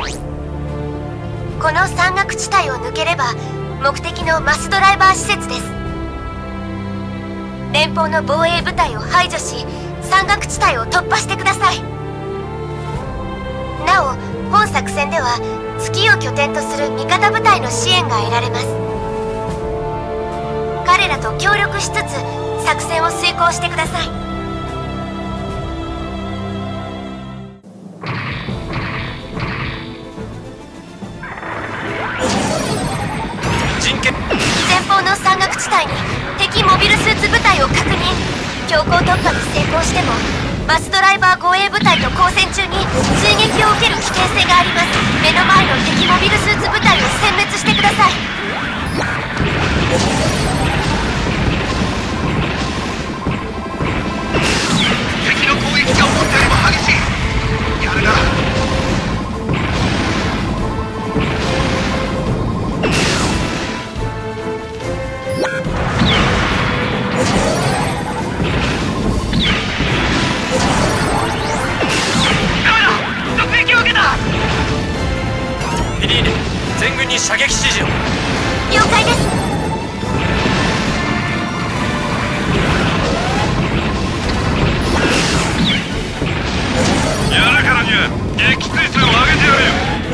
この山岳地帯を抜ければ目的のマスドライバー施設です。連邦の防衛部隊を排除し山岳地帯を突破してください。なお本作戦では月を拠点とする味方部隊の支援が得られます。彼らと協力しつつ作戦を遂行してください。前方の山岳地帯に敵モビルスーツ部隊を確認。強行突破に成功してもマスドライバー護衛部隊と交戦中に追撃を受ける危険性があります。目の前の敵モビルスーツ部隊を殲滅してください。 敵の攻撃が思ったよりも激しい。やるな。 フィリーネ、全軍に射撃指示を。 了解です。 やるからには撃墜数を上げてやれよ。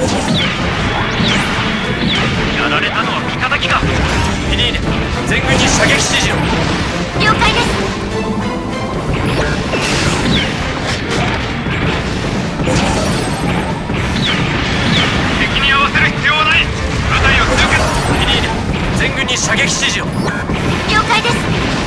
やられたのは味方機か。フィリーネ、全軍に射撃指示を。 了解です。 敵に合わせる必要はない。部隊を通過。 フィリーネ、全軍に射撃指示を。 了解です。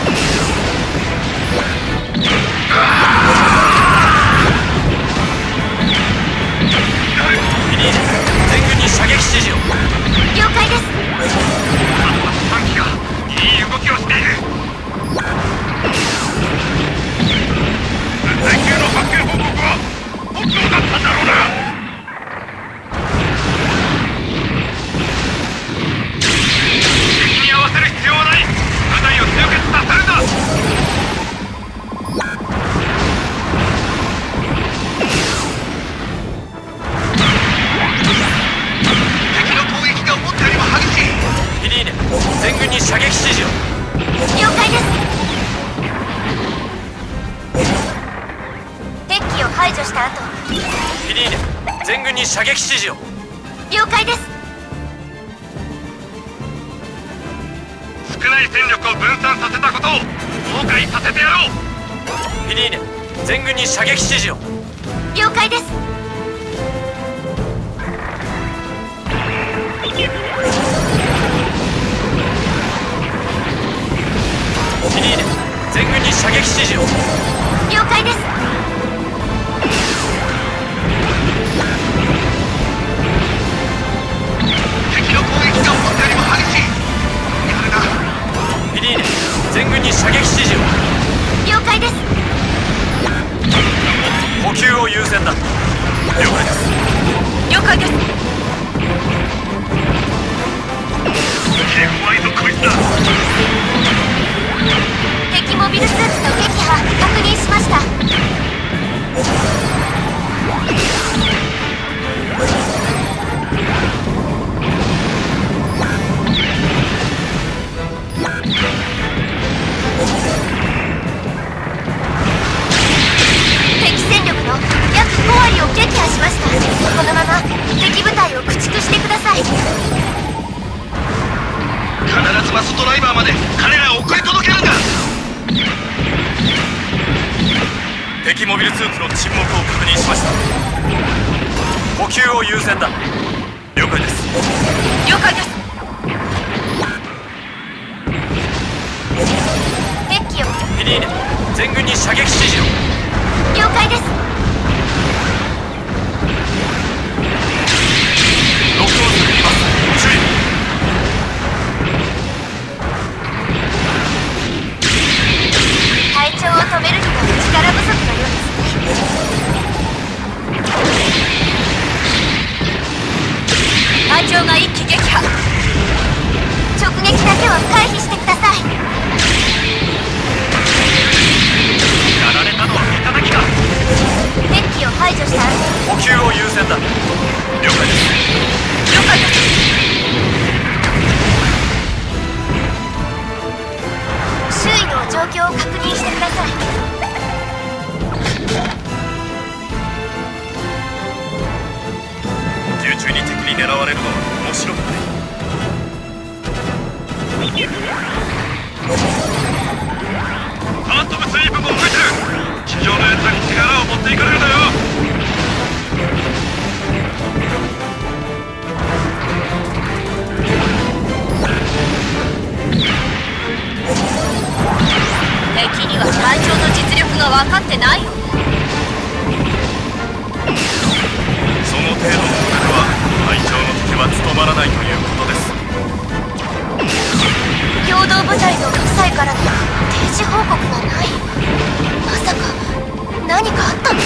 フィリーネ、全軍に射撃指示を。 了解です。 3機がいい動きをしている。最級の発見報告は本当だったんだろうな。敵に合わせる必要はない。部隊を集結させるんだ。敵の攻撃が思ったよりも激しい。 フィリーネ、全軍に射撃指示を。 了解です。敵機を排除した後。 フィリーネ、全軍に射撃指示を。 了解です。 少ない戦力を分散させたことを後悔させてやろう。 フィリーネ、全軍に射撃指示を。 了解です。 フィリーネ、全軍に射撃指示を。 了解です。 敵の攻撃が思ったよりも激しい。やるな。 フィリーネ、全軍に射撃指示を。 了解です。 補給を優先だ。了解です。 了解です。 手強いぞこいつだ。 敵モビルスーツの撃破確認しました。敵戦力の約5割を撃破しました。このまま敵部隊を駆逐してください。 必ずマスドライバーまで彼らを送り届けるんだ。 敵モビルスーツの沈黙を確認しました。補給を優先だ。了解です。 了解です。敵機を。 フィリーネ、全軍に射撃指示を。 了解です。 ロックオンするいます。注意。 隊長を止めるには力不足のようですね。隊長が一気撃破。直撃だけは回避してください。 やられたのは味方機か。 敵機を排除した後、 補給を優先だ。了解です。 了解です。周囲の状況を確認してください。 空中に敵に狙われるのは面白くない。 ファントムスイープも動いてる。地上のやつらに力を持っていかれるだよ。 敵には隊長の実力が分かってないよ。 その程度の武力は隊長の敵は務まらないということです。 共同部隊の夫妻からの定時報告がない。まさか何かあったの？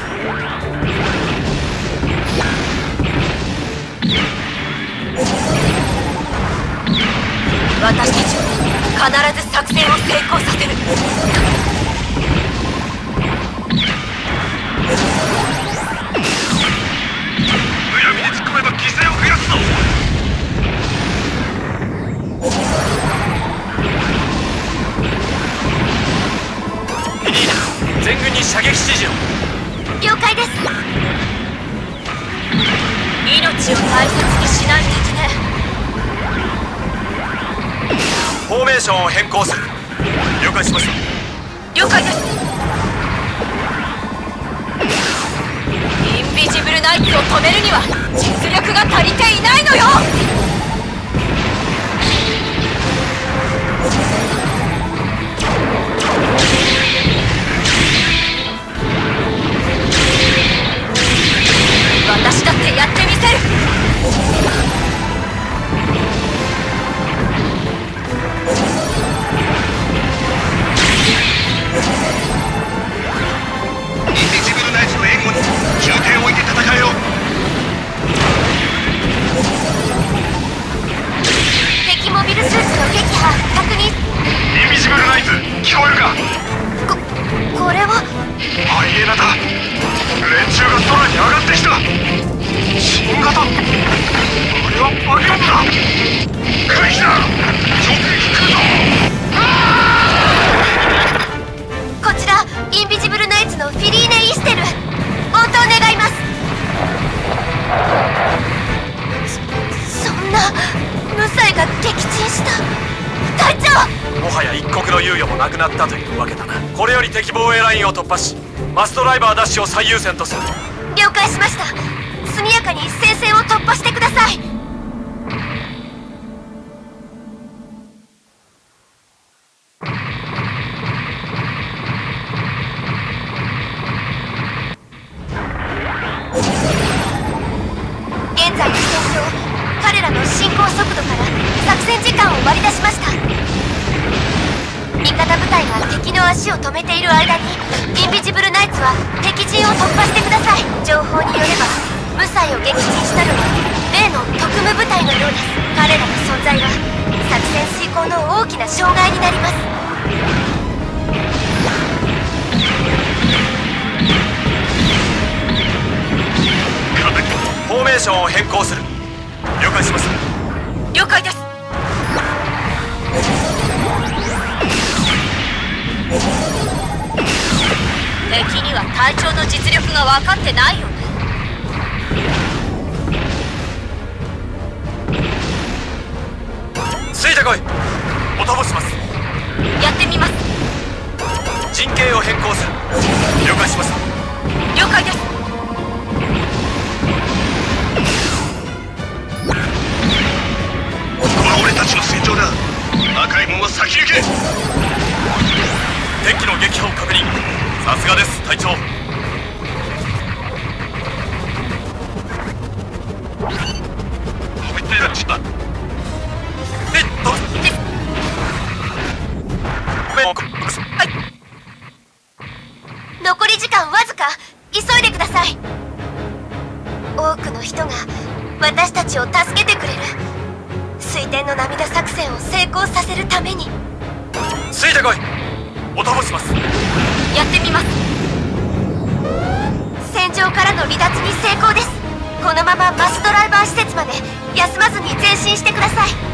私たちは必ず作戦を成功させる。 むやみに突っ込めば犠牲を増やすぞ。 ミニーナ、全軍に射撃指示を。 了解です。命を大切にしない敵ね。 フォーメーションを変更する。了解しました。 了解です。インビジブルナイツを止めるには実力が足りていないのよ。私だってやってみせる。 インビジブルナイツの援護に重点を置いて戦えよ。 敵モビルスーツの撃破確認。 インビジブルナイツ聞こえるか。 これはハイエナだ。連中が空に上がってきた。新型。これは爆弾だ。回避だ。直撃来るぞ。 こちらインビジブルナイツのフィリーネ・イステル、応答願います。そんな無罪が撃沈した。隊長、 もはや一刻の猶予もなくなったというわけだな。これより敵防衛ラインを突破し、マストライバーダッシュを最優先とする。 了解しました。速やかに戦線を突破してください。現在の戦況、彼らの進行速度から作戦時間を割り出しました。味方部隊が敵の足を止めている間にインビジブルナイツは敵陣を突破してください。情報によれば無罪を撃沈したのは例の特務部隊のようです。彼らの存在は作戦遂行の大きな障害になります。 フォーメーションを変更する。了解しました。 了解です。敵には隊長の実力が分かってないよね。 ついてこい。お供します。 やってみます。 陣形を変更する。了解しました。 了解です。 ここは俺たちの戦場だ。赤い門は先行け。 敵機の撃破を確認。さすがです隊長。 こいつらちった。 はい。 残り時間わずか。急いでください。多くの人が私たちを助けてくれる。水天の涙作戦を成功させるために。 ついてこい。お供します。 やってみます。 戦場からの離脱に成功です。このままマスドライバー施設まで休まずに前進してください。